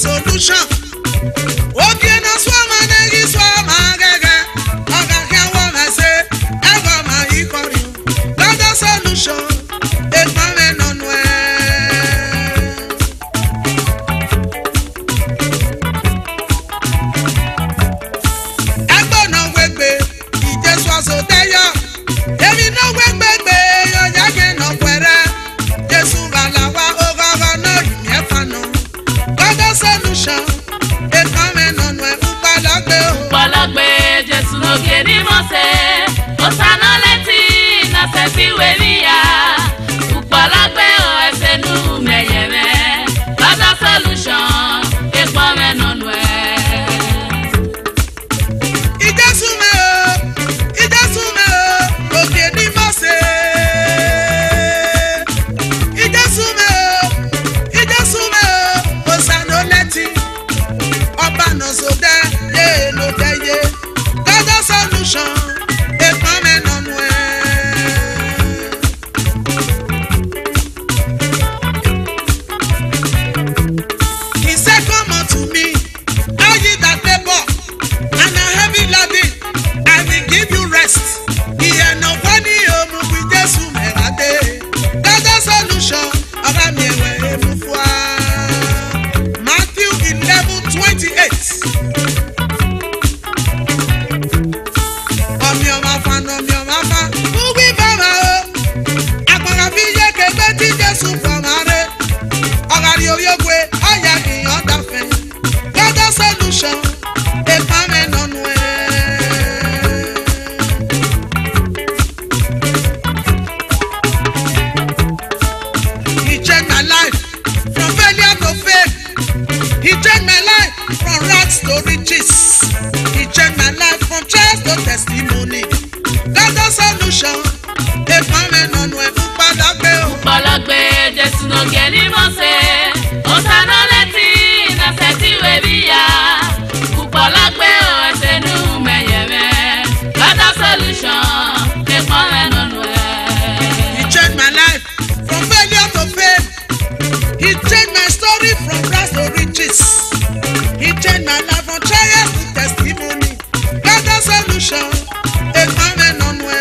solution. Okay, no swama negi swama gege. Oga kia wama se, ego ma ikori. God the solution. Ekmame nonwe. Ego no wegbe, ije swazo deyo. Emi no wegbe yo yage no kwere. Jesu balawa ogogo no yefano. God the solution. Ekmame nonwe upalagbe o. Upalagbe Jesu no geni mose. Osana leti na sefi weria. Upalagbe o esenu meyeme. God the solution. Ekmame nonwe. Ijasume o, ogeni mose. Ijasume o, osano leti. Oba no soda, ye no deye. God the solution, ekmame nonwe. He said, come unto me, all ye that labor and are heavy laden, I will give you rest. Iye no kwani omu bi Jesu merade. God the solution, oga mi ewe emufua. Matthew 11:28. Omi ọma fa, ubi bama o. Agbara fi ye kegbe ti Jesu fọmare. Ọgari oyogwe, ọya ki ọdafe. God the solution, ekpame nonwe. He changed my life from failure to fame. He changed my life from rags to riches. He changed my life from trials to testimony. God the solution, ekpame nonwe upalagbe o. Upalagbe Jesu no geni mose. Osana leti na sefi weria. Upalagbe o esenu meyeme. God the solution. Ekmame nonwe. He changed my life from failure to fame. He changed my story from rags to riches. He changed my life from trials to testimony. God the solution, ekpame nonwe.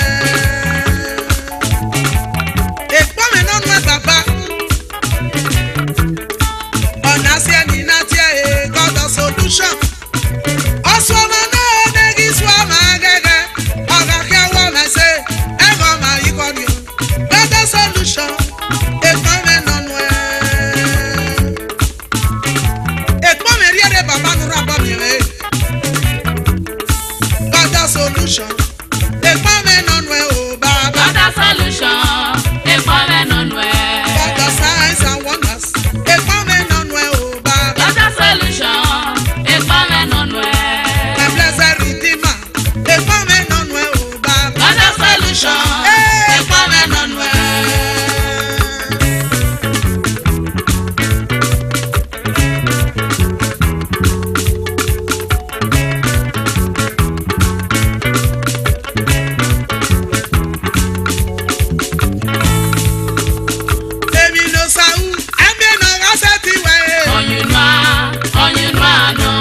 Ekpame nonwe baba. Onasia ni natia God the solution. Oswama na negi swama gege. Oga kia wama se, ego ma ikori o. God the solution, ekpame nonwe. Ekpame riere baba nura bomi re. God the solution, ekpame nonwe o baba. God the solution. Ekmame nonwe. God the signs and wonders, ekpame nonwe o baba. God the solution. Ekmame nonwe. My blessed redeemer, ekpame nonwe o baba. God the solution. Ekmame nonwe. Emi no sau, emi no raseti we. Onyinwa no.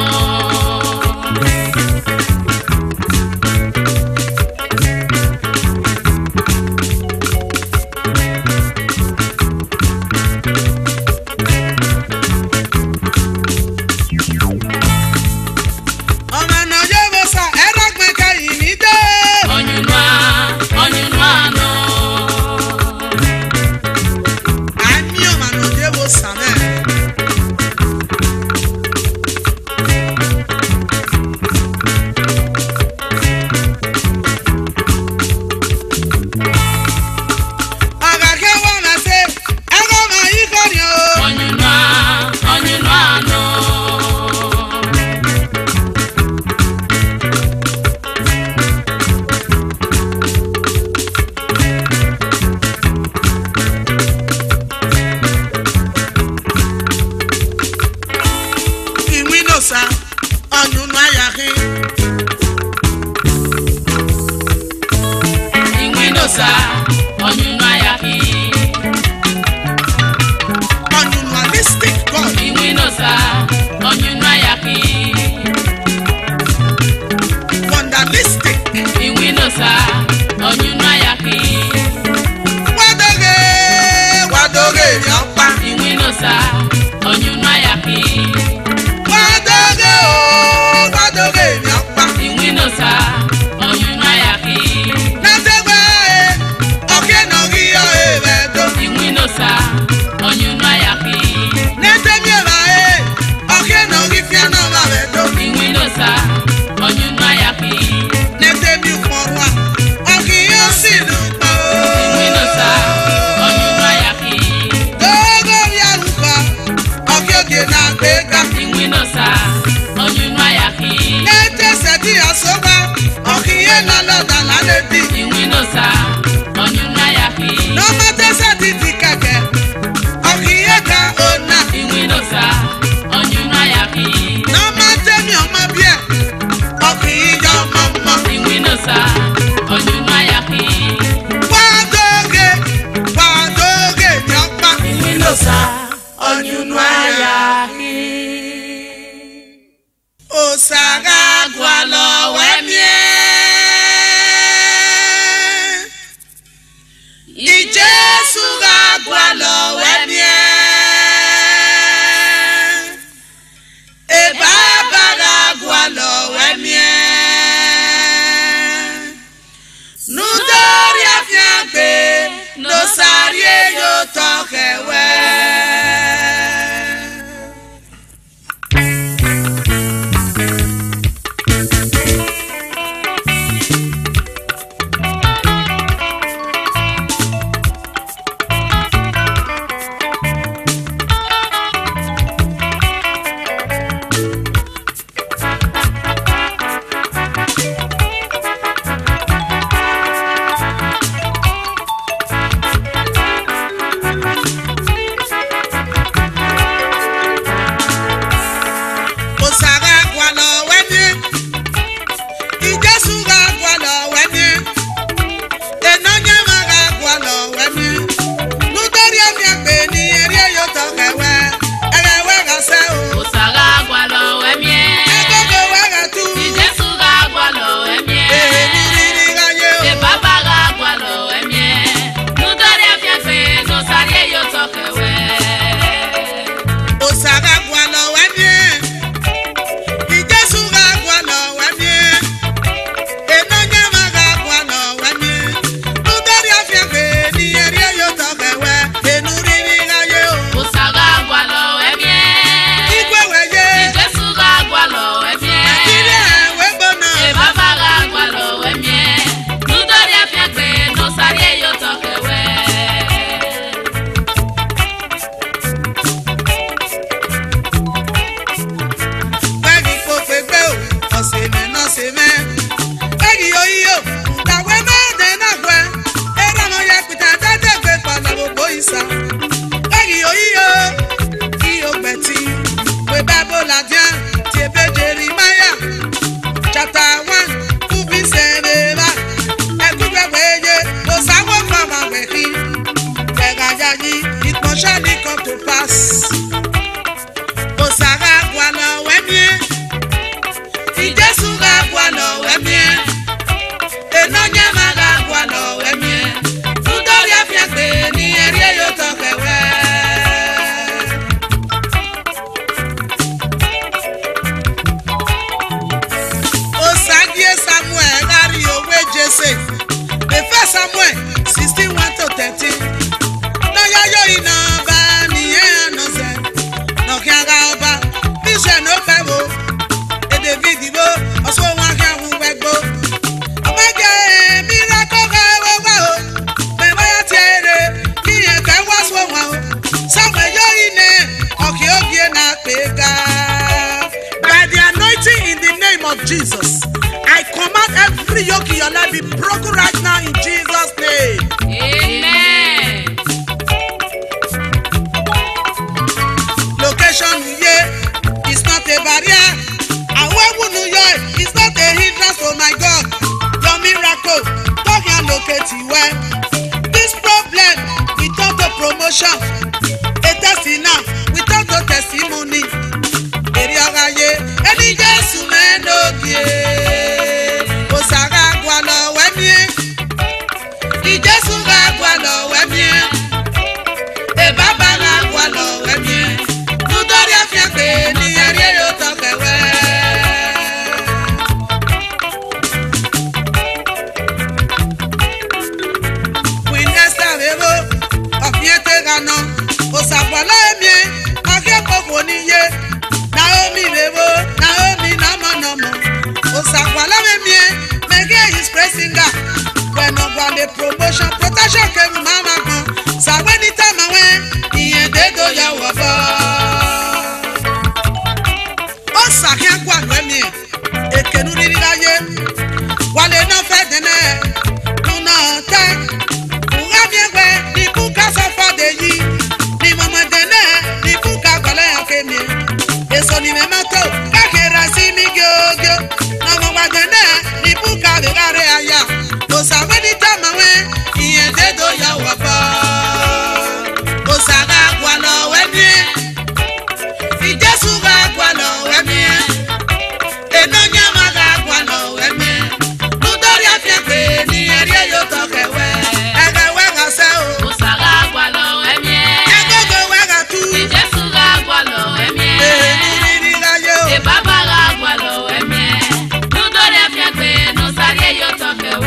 Ọmọ náà yóò bọ̀ sá, ẹ̀rọ gbẹ̀kẹ́ yìí ní dé. Onyinwa no. Àní ọmọ náà yóò bọ̀ sá mẹ́. Ọ̀gá kí wọ́n máa ṣe, ẹ̀rọ máa yí kọ́ni o. Onyinwa no. Ìwé náà sá, ọ̀yùn náà yà kí. Inwinosa. Onyinwa yaki. Unrealistic God. Inwinosa. Jesus. I command every yoke in your life be broken right now in Jesus' name. Amen. Location is not a barrier. It's not a hindrance, oh my God. Your miracle, don't you locate you well. This problem, we turn to promotion. A testimony, we turn to testimony. Any Jesus man no give. Osaga gwalo wemie. Ijesu ga gwalo wemie. E baba ga gwalo wemie. Nudori afiakwe ni yari yo tokewe. Osapala emie, akekoko niye. Naomi bebo, Naomi nomo. Osapala emie, Mege is pressing God. When no one the promotion, protection came mama go. So when it time away, iye dedo ya wabo. Osakia kwa emie, ekenuri rilaye. Wale no fedene, no te. Ugabiegwe, di kuka sofa de yi. Eso ni me mató, kakera si mi gyo. No mo wadene, ni buka de gare aya. O sabe ni tamawe, iye dedo ya wapa. O saga gwalo wemie, i Jesu ga gwalo wemie. E no nyama ga gwalo wemie. Nudori afiakwe ni eri yo tokewe. Ege wega se o. O saga gwalo wemie. Ege go wega tu. I Jesu ga gwalo wemie. E baba la gwalo emie. Nudore afiakwe no sari yo toke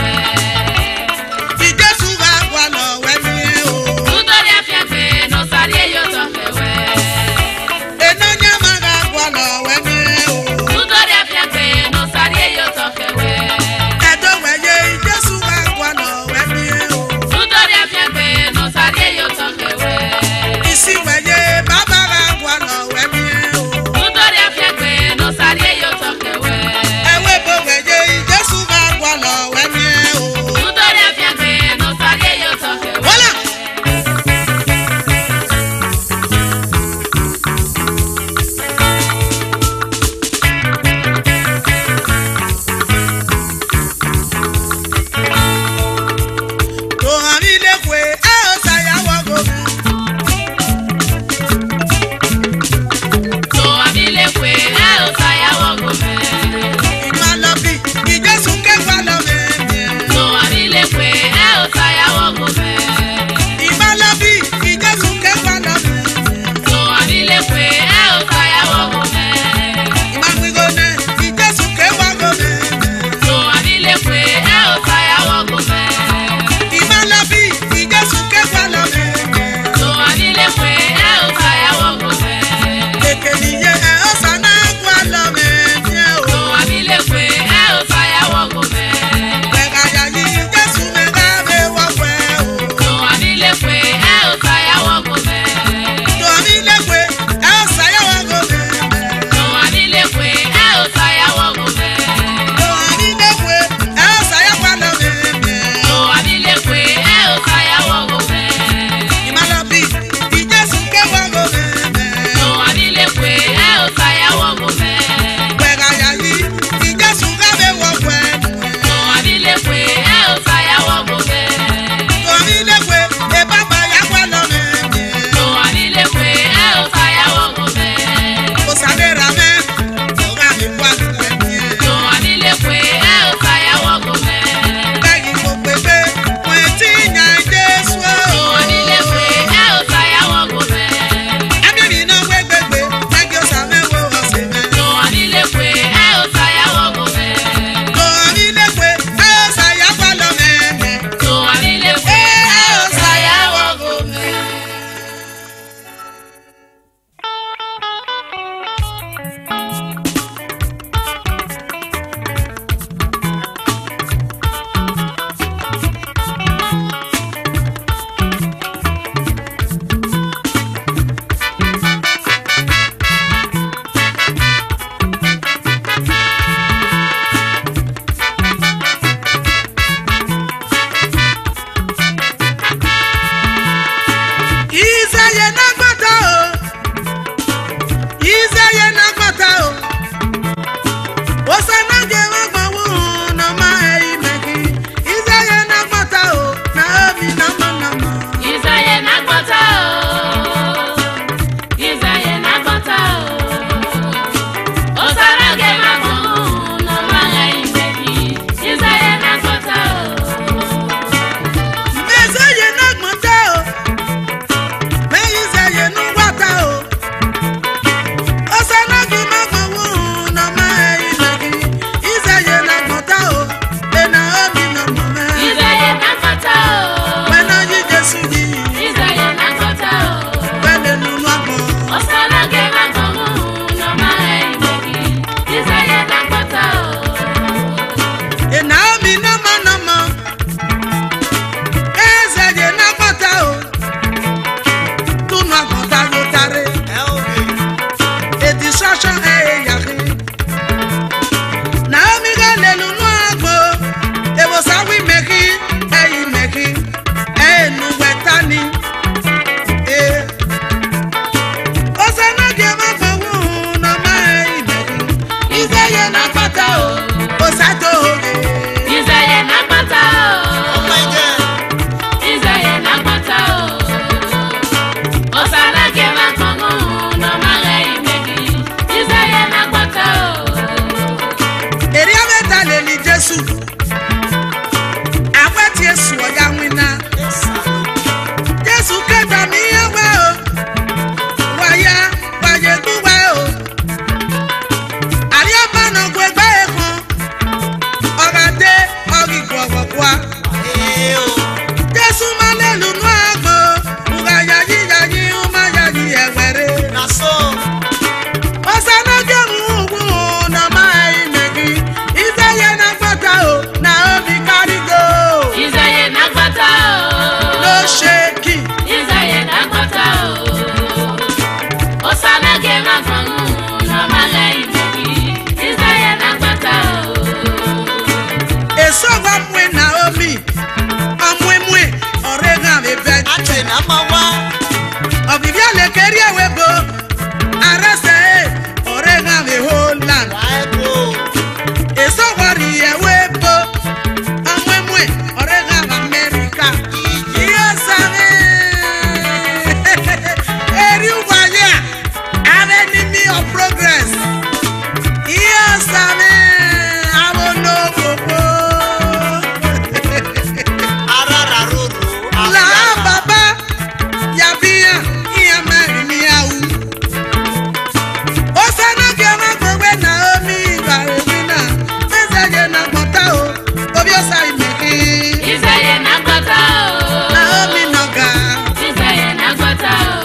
Eso worry ewepo. Amwemwe orega America. Yes, everybody an enemy of progress. Yes, I will know. La baba yabia iamariau. Osana kema kwe Naomi barina. Mezaje na kotao. Obiosa imeki. Isaye na kotao. Naomi noga. Isaye na kotao.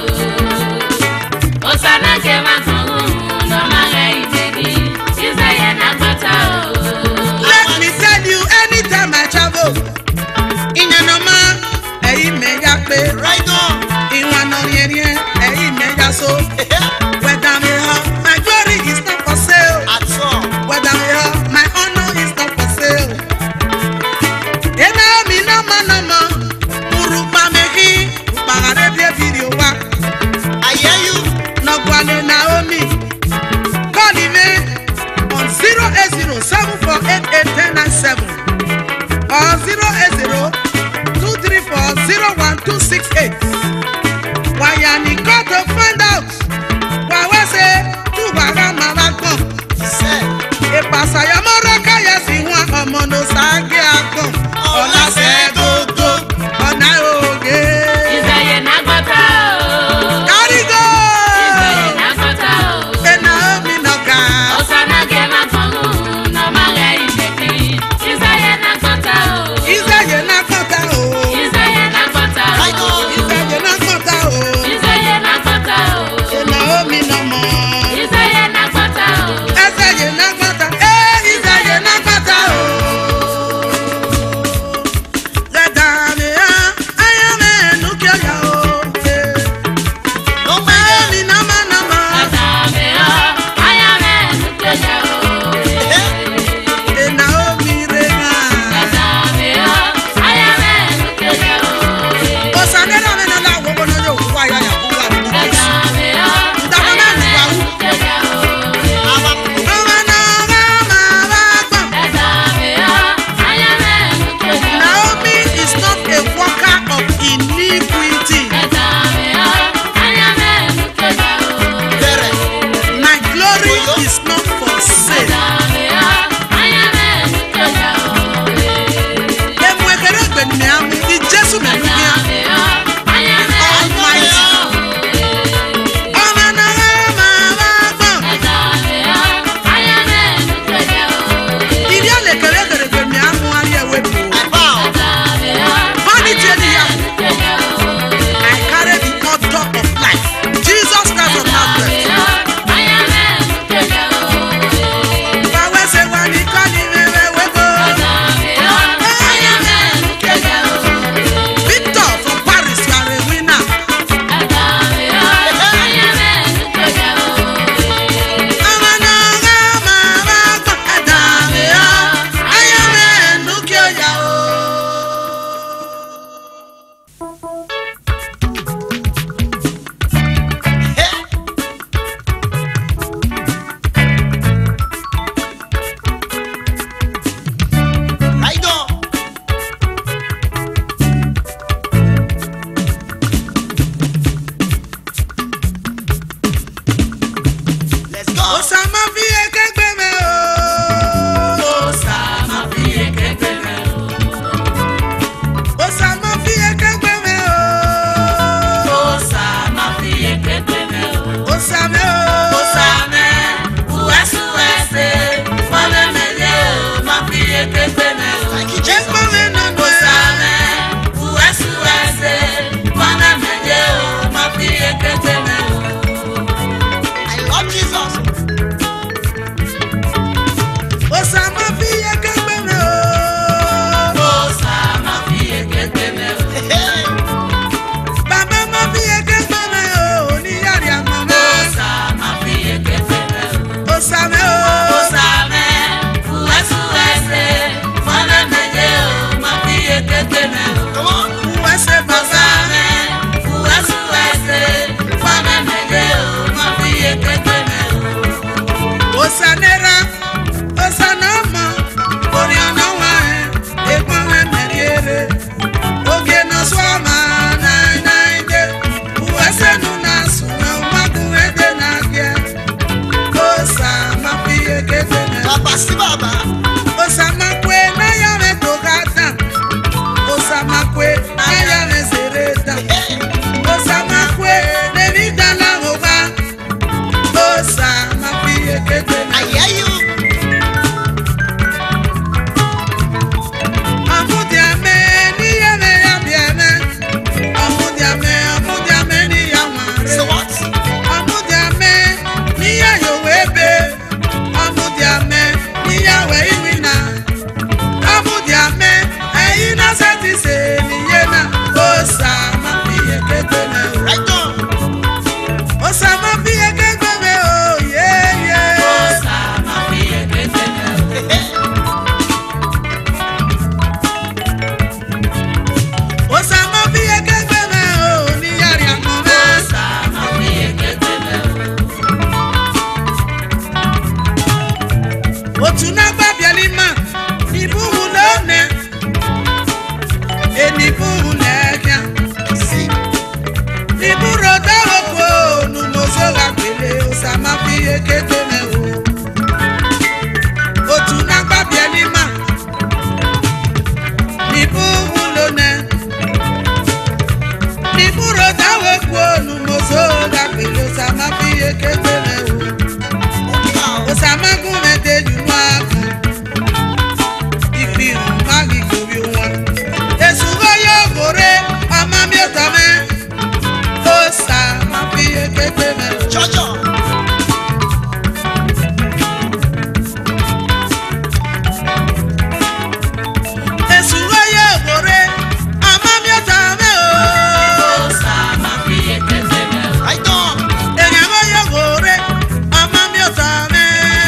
Osana kema kwe no mare ibedi. Isaye na kotao. Let me tell you, anytime I travel, in Yanoma, me yape. Right on. In one on me yaso. Whether me have my glory is not for sale. At all. Whether me have my honor is not for sale. Ena mi nama. Urupa mehi. Uparade video wa. I hear you. No guane Naomi. Call me on 08074881097 or 08023401268. Why you got to find out? Why we say tu bara malakon? He said. E pasa ya moraka ya si wa omono sage akon. Ola se go. Ona oge. Isaye na kotao. Carry go. Isaye na kotao. Naomi noga. Osana kema kwe no mare ibedi. Isaye na kotao. Isaye na kota o. Isaye na kotao. Right on. Isaye na kota o. Isaye na kotao. Naomi no more. Isaye na kotao. Isaye na kota. Isaye na kota o. Gadame ayame nukia ya o. No man. Naomi nama. Naomi rega. Osanera me na la wobo no yo wa ya ya kuwa. Naomi is not a worker of iniquity. Better. My glory is not for sale. Emwekere gbemi amu di Jesu menu bia. Almighty. Ọmọ náà máa gbọ́n. Ìdí àlekèrè kèrè gbemi amu ayé wepo. I bow. Vanity ni ya. I carry the author of life. Jesus Christ of Nazareth. otu na-agba bịalima ibu ụlọne enibu ụlọekya ibu roda opo numozoga pele osamafiye ketemewo otu na-agba bịalima ibu ụlọne ibu roda opo numozoga pele osamafiye ketemewo osamagun mete jumaku ìfihàn mági kòrí wọn èsùnwó yóò gòrè ọmọ mi ò tọ́ mẹ́ ó sà má fi kété mẹ́. Jọjọ. èsùnwó yóò gòrè ọmọ mi ò tọ́ mẹ́ ó sà má fi kété mẹ́. Right on. èèyàn yóò gòrè ọmọ mi ò tọ́ mẹ́.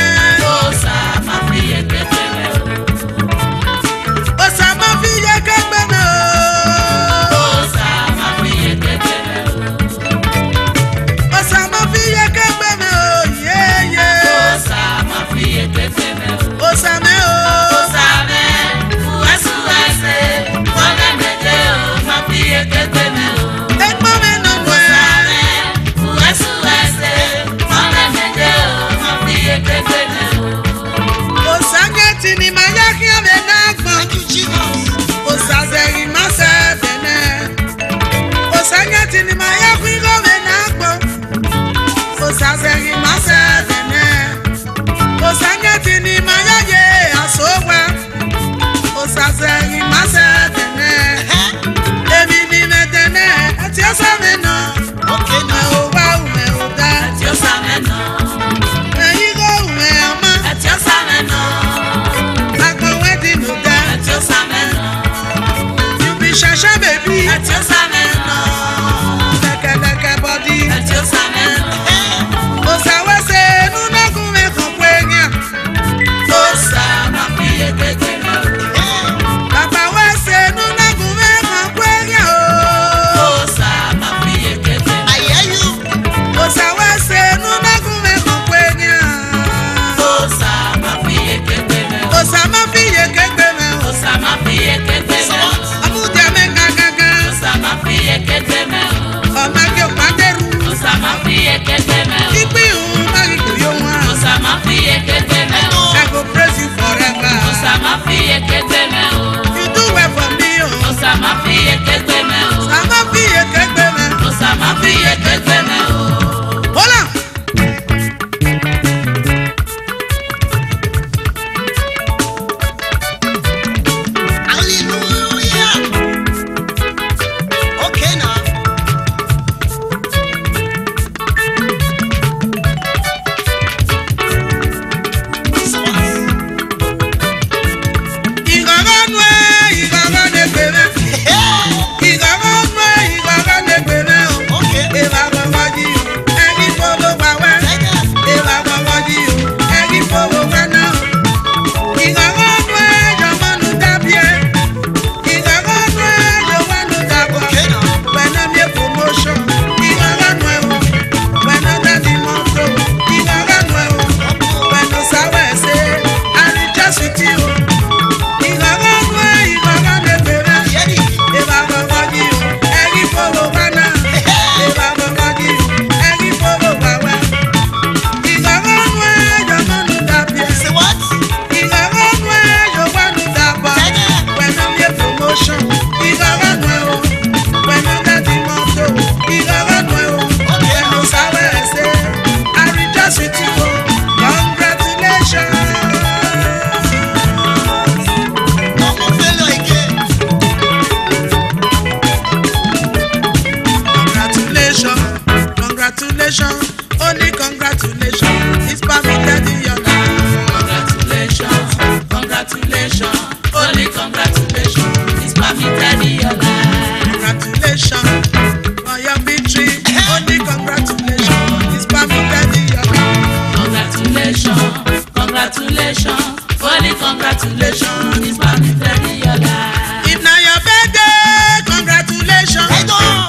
Only congratulations, it's permitted in your life. Congratulations, congratulations, only congratulations, it's permitted in your life. Congratulations for your victory. Only congratulations, it's permitted in your life. Congratulations, congratulations, only congratulations, it's permitted in your life. If now your birthday, congratulations. Right on.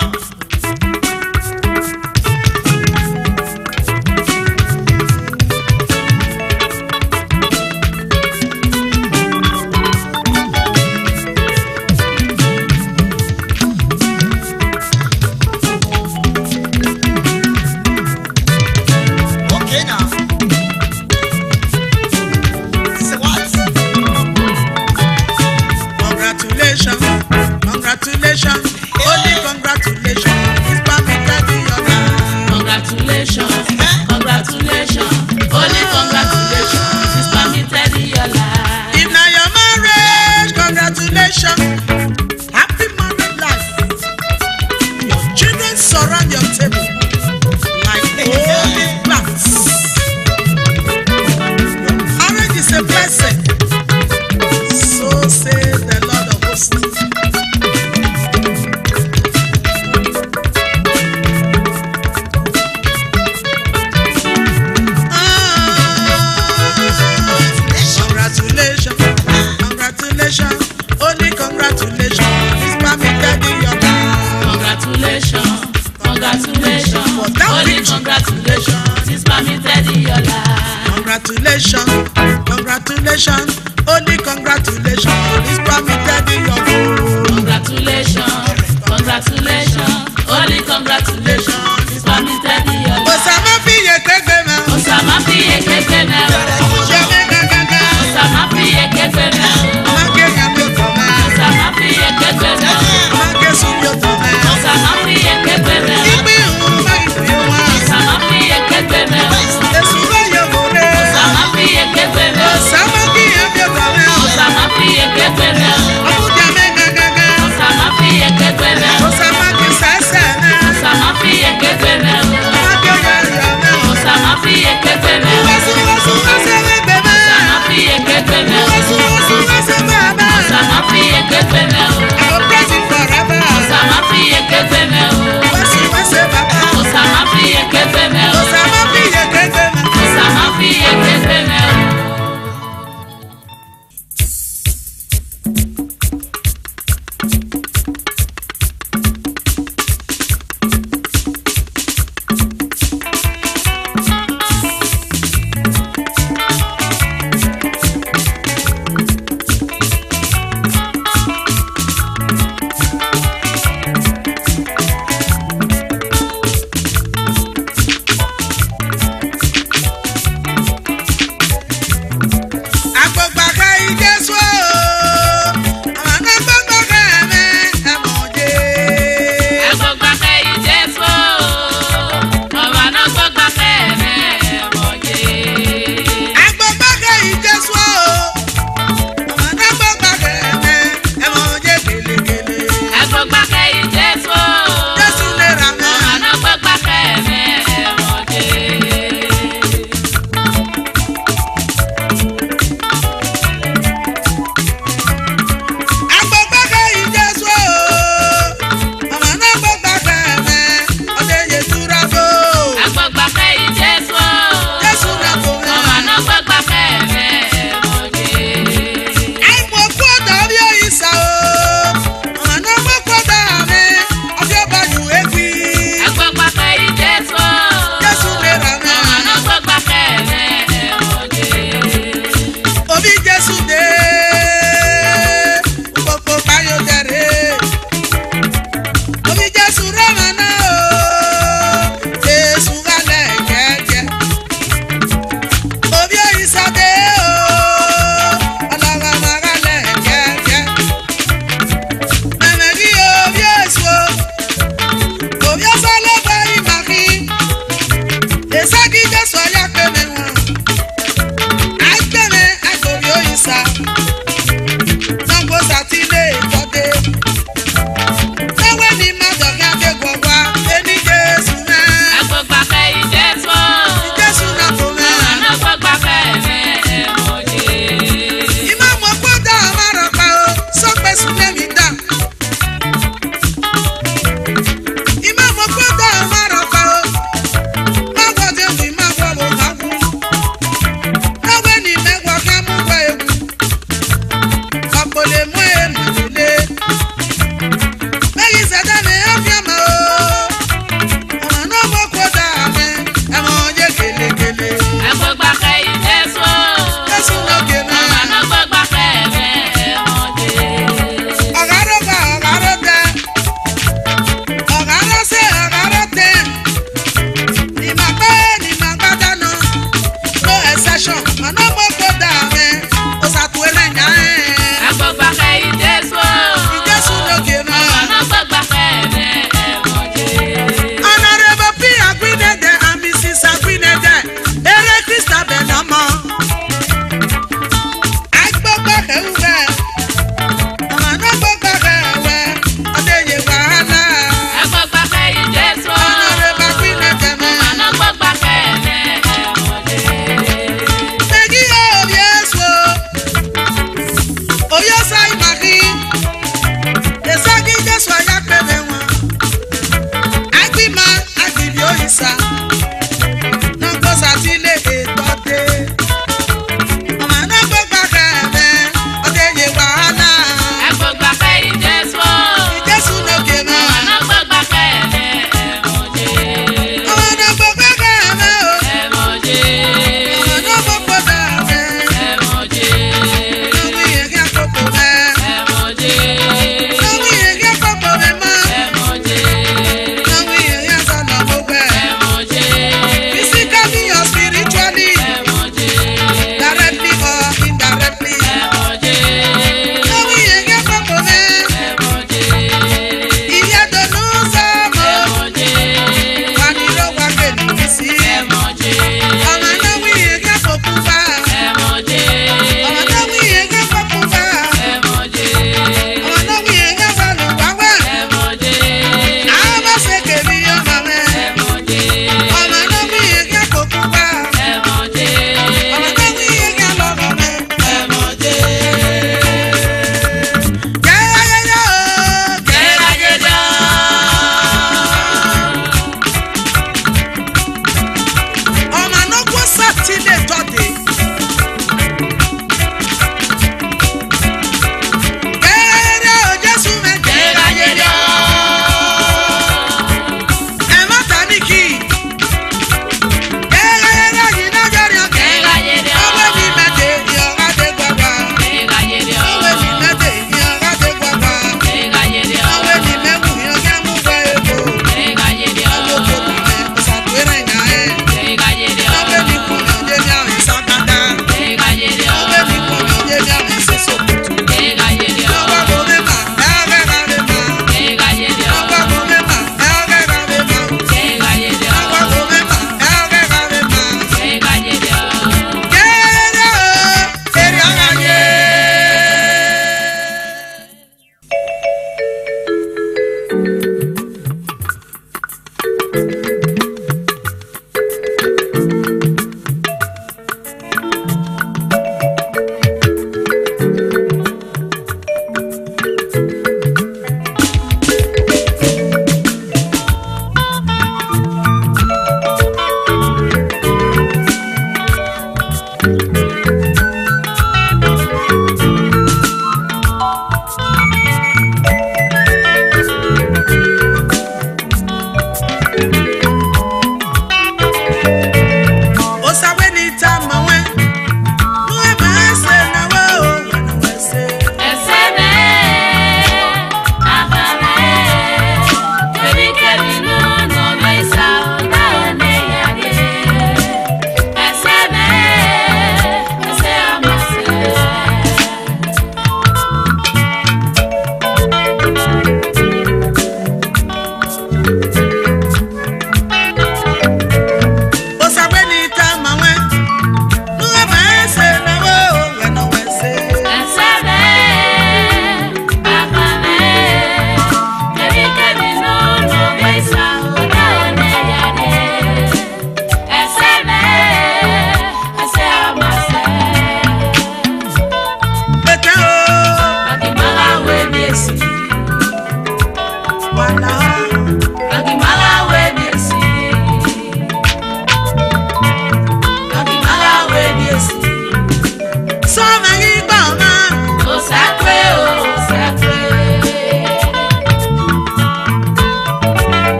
Congratulations, congratulations, only congratulations. It's permitted in your home. Congratulations, congratulations, only congratulations. It's permitted in your life. Osama fi ye kegbe me. Osama fi ye kekeme o.